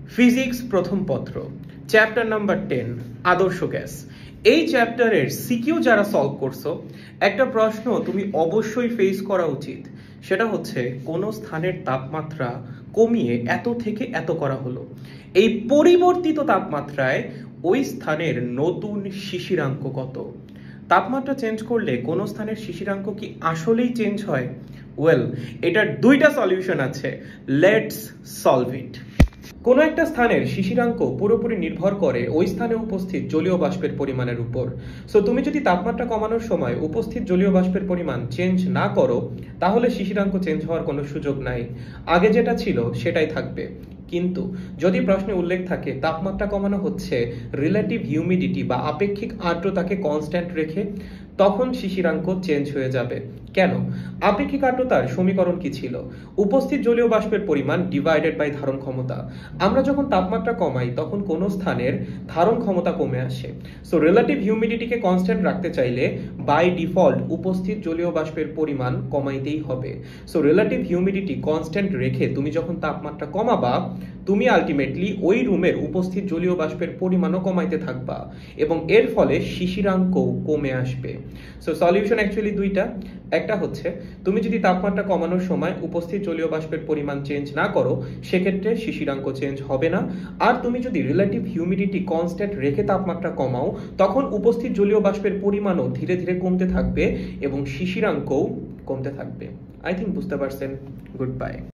Physics প্রথম পত্র chapter number 10 আদর্শ গ্যাস। এই চ্যাপ্টারের সিকিউ যারা সলভ করছো, একটা প্রশ্ন তুমি অবশ্যই ফেস করা উচিত। সেটা হচ্ছে কোন স্থানের তাপমাত্রা কমিয়ে এত থেকে এত করা হলো, এই পরিবর্তিত তাপমাত্রায় ওই স্থানের নতুন শিশিরাঙ্ক কত? তাপমাত্রা চেঞ্জ করলে কোন স্থানের শিশিরাঙ্ক কি আসলেই চেঞ্জ হয়? ওয়েল, এটার দুইটা সলিউশন আছে, লেটস সলভ ইট। কোনো একটা স্থানের শিশিরাঙ্ক পুরোপুরি নির্ভর করে ওই স্থানে উপস্থিত জলীয় বাষ্পের পরিমাণের উপর। সো তুমি যদি তাপমাত্রা কমানোর সময় উপস্থিত জলীয় বাষ্পের পরিমাণ চেঞ্জ না করো, তাহলে শিশিরাঙ্ক চেঞ্জ হওয়ার কোনো সুযোগ নাই, আগে যেটা ছিল সেটাই থাকবে। কিন্তু যদি প্রশ্নে উল্লেখ থাকে তাপমাত্রা কমানো হচ্ছে রিলেটিভ হিউমিডিটি বা আপেক্ষিক আর্দ্রতাকে কনস্ট্যান্ট রেখে, তখন শিশিরাঙ্ক চেঞ্জ হয়ে যাবে। কেন? আপেক্ষিক আর্দ্রতার সমীকরণ কি ছিল? উপস্থিত জলীয় বাষ্পের পরিমাণ ডিভাইডেড বাই ধারণ ক্ষমতা। আমরা যখন তাপমাত্রা কমাই তখন কোন স্থানের ধারণ ক্ষমতা কমে আসে। সো রিলেটিভ হিউমিডিটিকে কনস্ট্যান্ট রাখতে চাইলে বাই ডিফল্ট উপস্থিত জলীয় বাষ্পের পরিমাণ কমাইতেই হবে। সো রিলেটিভ হিউমিডিটি কনস্ট্যান্ট রেখে তুমি যখন তাপমাত্রা কমাবা, তুমি আলটিমেটলি ওই রুমের উপস্থিত জলীয় বাষ্পের পরিমাণও কমাইতে থাকবা এবং এর ফলে শিশিরাঙ্কও কমে আসবে। সো সলিউশন অ্যাকচুয়ালি দুইটা। একটা হচ্ছে তুমি যদি তাপমাত্রা কমানোর সময় উপস্থিত জলীয় বাষ্পের পরিমাণ চেঞ্জ না করো, সেক্ষেত্রে শিশিরাঙ্ক চেঞ্জ হবে না। আর তুমি যদি রিলেটিভ হিউমিডিটি কনস্ট্যান্ট রেখে তাপমাত্রা কমাও, তখন উপস্থিত জলীয় বাষ্পের পরিমাণও ধীরে ধীরে কমতে থাকবে এবং শিশিরাঙ্কও কমতে থাকবে। আই থিঙ্ক বুঝতে পারছেন। Good by.